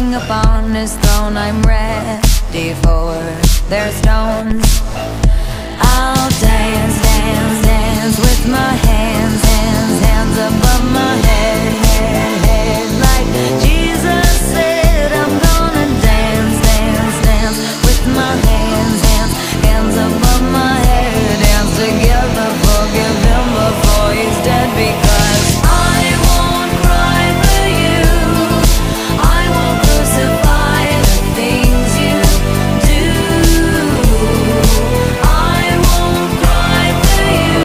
Sitting upon his throne, I'm ready for their stones. I'll dance, dance, dance with my hands, hands, hands above my head, head, head. Like Jesus said, I'm gonna dance, dance, dance with my hands, hands, hands above